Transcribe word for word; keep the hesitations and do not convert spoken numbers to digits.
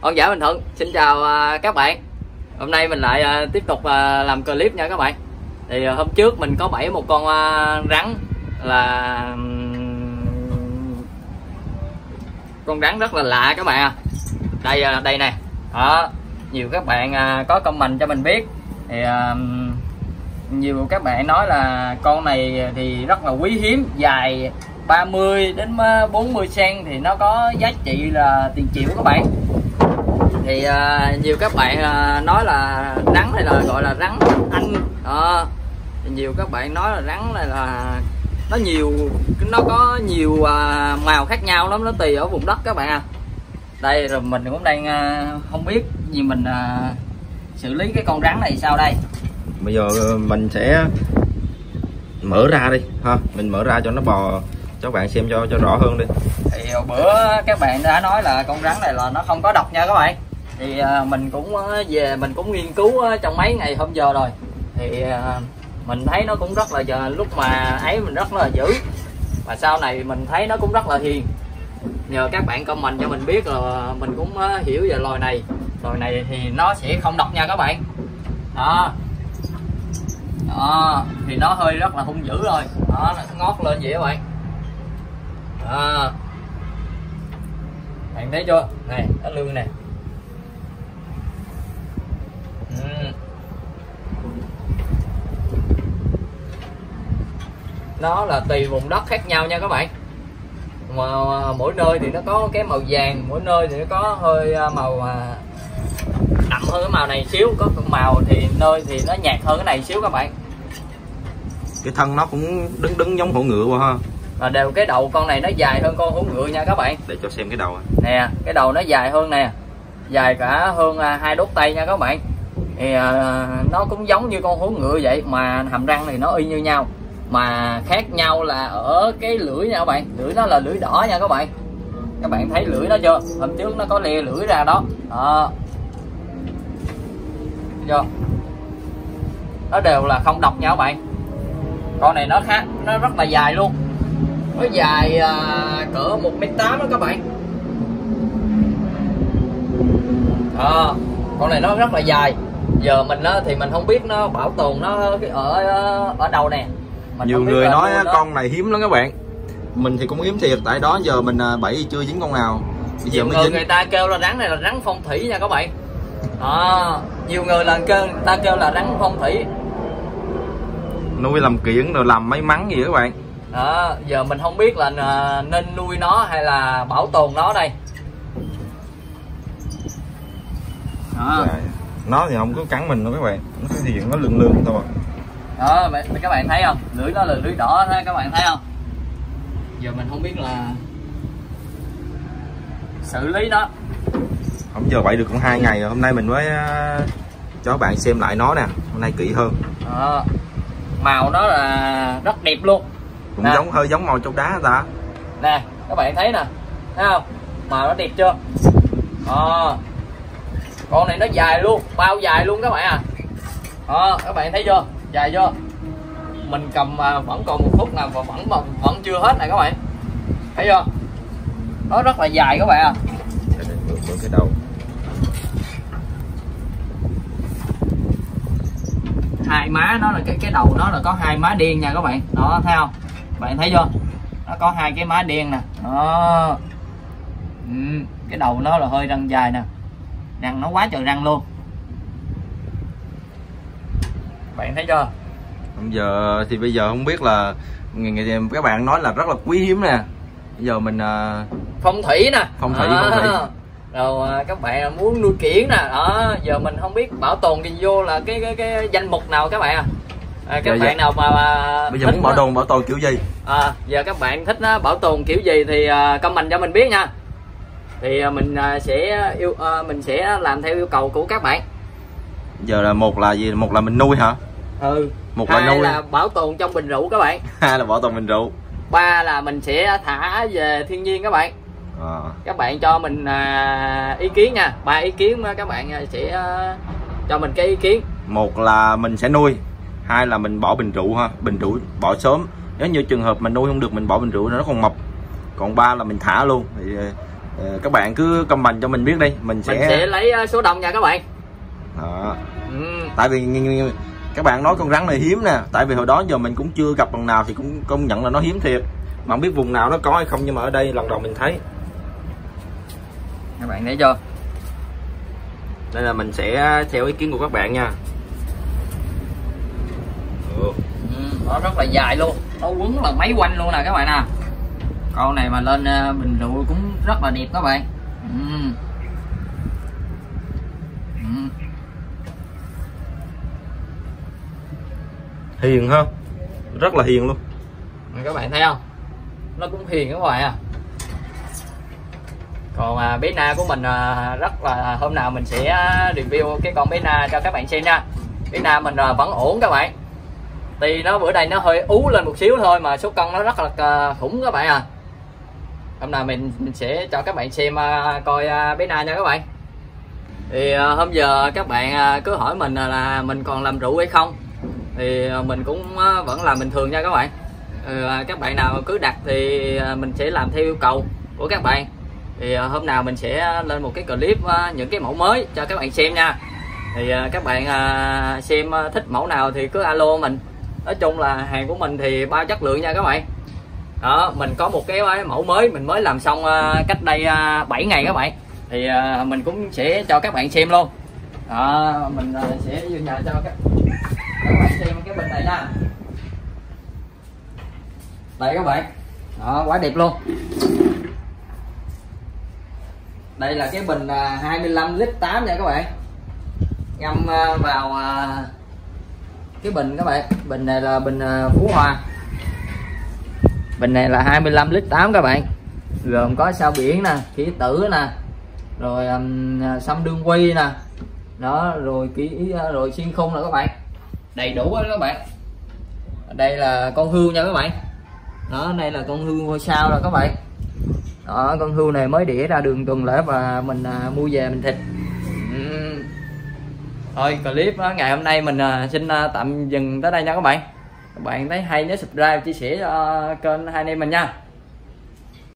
Hoang dã Bình Thuận xin chào uh, các bạn. Hôm nay mình lại uh, tiếp tục uh, làm clip nha các bạn. Thì uh, hôm trước mình có bẫy một con uh, rắn là um, con rắn rất là lạ các bạn à. Đây uh, đây nè. Đó, nhiều các bạn uh, có comment cho mình biết. Thì uh, nhiều các bạn nói là con này thì rất là quý hiếm, dài ba mươi đến bốn mươi xăng-ti-mét thì nó có giá trị là tiền triệu các bạn. Thì uh, nhiều các bạn uh, nói là rắn này là gọi là rắn Anh. Đó, nhiều các bạn nói là rắn này là nó nhiều, nó có nhiều uh, màu khác nhau lắm, nó tùy ở vùng đất các bạn à. Đây rồi mình cũng đang uh, không biết gì mình uh, xử lý cái con rắn này sao đây. Bây giờ mình sẽ mở ra đi ha, mình mở ra cho nó bò cho các bạn xem cho cho rõ hơn đi. Thì bữa các bạn đã nói là con rắn này là nó không có độc nha các bạn. Thì mình cũng về mình cũng nghiên cứu trong mấy ngày hôm giờ rồi. Thì mình thấy nó cũng rất là giờ lúc mà ấy mình rất là dữ. Và sau này mình thấy nó cũng rất là hiền. Nhờ các bạn comment cho mình biết là mình cũng hiểu về loài này. Loài này thì nó sẽ không độc nha các bạn. Đó. Đó, thì nó hơi rất là hung dữ rồi. Đó, nó ngót lên vậy các bạn. Đó. Bạn thấy chưa? Này, nó lưng nè. Ừ. Nó là tùy vùng đất khác nhau nha các bạn. Mà mỗi nơi thì nó có cái màu vàng, mỗi nơi thì nó có hơi màu đậm hơn cái màu này xíu, có màu thì nơi thì nó nhạt hơn cái này xíu các bạn. Cái thân nó cũng đứng đứng giống hổ ngựa quá ha. Và đều cái đầu con này nó dài hơn con hổ ngựa nha các bạn. Để cho xem cái đầu nè, cái đầu nó dài hơn nè, dài cả hơn hai đốt tay nha các bạn. Thì à, nó cũng giống như con hổ ngựa vậy, mà hàm răng thì nó y như nhau, mà khác nhau là ở cái lưỡi nha các bạn. Lưỡi nó là lưỡi đỏ nha các bạn. Các bạn thấy lưỡi nó chưa? Hôm trước nó có le lưỡi ra đó. Đó. Chưa? Nó đều là không độc nha các bạn. Con này nó khác, nó rất là dài luôn. Nó dài à, cỡ một mét tám đó các bạn. Đó, con này nó rất là dài. Giờ mình á, thì mình không biết nó bảo tồn nó ở ở đâu nè. Mình nhiều người nói con này hiếm lắm các bạn. Mình thì cũng hiếm thiệt, tại đó giờ mình bẫy chưa dính con nào. Bây giờ mới người, dính. người ta kêu là rắn này là rắn phong thủy nha các bạn. Đó, nhiều người là kêu người ta kêu là rắn phong thủy. Nuôi làm kiểng rồi làm may mắn gì các bạn. Đó, giờ mình không biết là nên nuôi nó hay là bảo tồn nó đây. Đó. Nó thì không có cắn mình đâu các bạn, nó thể hiện nó lưng lưng thôi. Đó, các bạn thấy không? Lưỡi nó là lưỡi đỏ thế các bạn thấy không? Giờ mình không biết là xử lý nó. Không giờ bẫy được cũng hai ngày rồi, hôm nay mình mới uh, cho các bạn xem lại nó nè, hôm nay kỹ hơn. Đó. Màu nó là rất đẹp luôn. Cũng nè, giống hơi giống màu châu đá người ta. Nè, các bạn thấy nè, thấy không? Màu nó đẹp chưa? Đó. Con này nó dài luôn, bao dài luôn các bạn à. Đó, các bạn thấy chưa? Dài chưa? Mình cầm mà vẫn còn một phút nào và vẫn vẫn, vẫn chưa hết này các bạn. Thấy chưa? Nó rất là dài các bạn à. Bữa cái đầu. Hai má nó là cái cái đầu nó là có hai má đen nha các bạn. Đó, thấy không? Bạn thấy chưa? Nó có hai cái má đen nè. Đó. Ừ, cái đầu nó là hơi răng dài nè. Răng nó quá trời răng luôn. Bạn thấy chưa? Bây giờ thì bây giờ không biết là các bạn nói là rất là quý hiếm nè. Bây giờ mình uh... phong thủy nè. Phong thủy, à, phong thủy. Rồi các bạn muốn nuôi kiểng nè. Đó, giờ mình không biết bảo tồn thì vô là cái cái cái danh mục nào các bạn à. À, các dạ, bạn dạ. nào mà, mà bây giờ muốn bảo tồn bảo tồn kiểu gì? À, giờ các bạn thích uh, bảo tồn kiểu gì thì uh, comment cho mình biết nha. Thì uh, mình uh, sẽ yêu uh, mình sẽ làm theo yêu cầu của các bạn. Giờ là một là gì? Một là mình nuôi hả? Ừ. Một hai là nuôi, là bảo tồn trong bình rượu các bạn. hai là bảo tồn bình rượu. Ba là mình sẽ thả về thiên nhiên các bạn. À. Các bạn cho mình uh, ý kiến nha. Ba ý kiến các bạn sẽ uh, cho mình cái ý kiến. Một là mình sẽ nuôi, hai là mình bỏ bình rượu ha, bình rượu bỏ sớm. Nếu như trường hợp mình nuôi không được mình bỏ bình rượu nó còn mập. Còn ba là mình thả luôn. Thì Các bạn cứ comment cho mình biết đi, mình sẽ mình sẽ lấy số đông nha các bạn. Đó. Ừ. Tại vì các bạn nói con rắn này hiếm nè, tại vì hồi đó giờ mình cũng chưa gặp lần nào thì cũng công nhận là nó hiếm thiệt, mà không biết vùng nào nó có hay không, nhưng mà ở đây lần đầu mình thấy. Các bạn thấy chưa? Đây là mình sẽ theo ý kiến của các bạn nha. Ừ. Ừ, nó rất là dài luôn, nó quấn là mấy quanh luôn nè các bạn nè. Con này mà lên bình rượu cũng rất là đẹp các bạn. Ừ. Ừ. Hiền ha, rất là hiền luôn. Các bạn thấy không, nó cũng hiền các bạn à. Còn à, bé Na của mình à, rất là, hôm nào mình sẽ review cái con bé Na cho các bạn xem nha. Bé Na mình à, vẫn ổn các bạn, thì nó bữa đây nó hơi ú lên một xíu thôi mà số cân nó rất là khủng các bạn à. Hôm nào mình, mình sẽ cho các bạn xem à, coi à, bé Na nha các bạn. Thì à, hôm giờ các bạn à, cứ hỏi mình là, là mình còn làm rượu hay không, thì à, mình cũng à, vẫn làm bình thường nha các bạn. Ừ, các bạn nào cứ đặt thì mình sẽ làm theo yêu cầu của các bạn. Thì uh, hôm nào mình sẽ lên một cái clip uh, những cái mẫu mới cho các bạn xem nha. Thì uh, các bạn uh, xem uh, thích mẫu nào thì cứ alo mình. Nói chung là hàng của mình thì bao chất lượng nha các bạn. Đó, mình có một cái mẫu mới mình mới làm xong uh, cách đây uh, bảy ngày các bạn. Thì uh, mình cũng sẽ cho các bạn xem luôn. Đó, mình uh, sẽ vô nhà cho các, các bạn xem cái bình này nha. Đây các bạn, đó, quá đẹp luôn. Đây là cái bình hai mươi lăm lít tám nha các bạn, ngâm vào cái bình các bạn. Bình này là bình Phú Hòa, bình này là hai mươi lăm lít tám các bạn, gồm có sao biển nè, kỷ tử nè, rồi um, sâm đương quy nè, đó, rồi kỷ rồi xuyên khung nè các bạn, đầy đủ đó các bạn. Đây là con hươu nha các bạn. Đó, đây là con hươu ngôi sao rồi các bạn. Đó, con hươu này mới đĩa ra đường tuần lễ và mình à, mua về mình thịt. uhm. Thôi clip đó, ngày hôm nay mình à, xin à, tạm dừng tới đây nha các bạn. Các bạn thấy hay nhớ subscribe, chia sẻ cho kênh hai anh em mình nha.